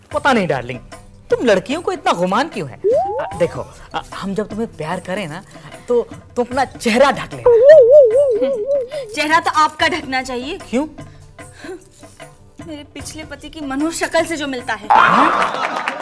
पता नहीं डार्लिंग, तुम लड़कियों को इतना गुमान क्यों है? देखो, हम जब तुम्हें प्यार करें ना तो तुम अपना चेहरा ढक लेना। चेहरा तो आपका ढकना चाहिए। क्यों? मेरे पिछले पति की मनुष्य शक्ल से जो मिलता है।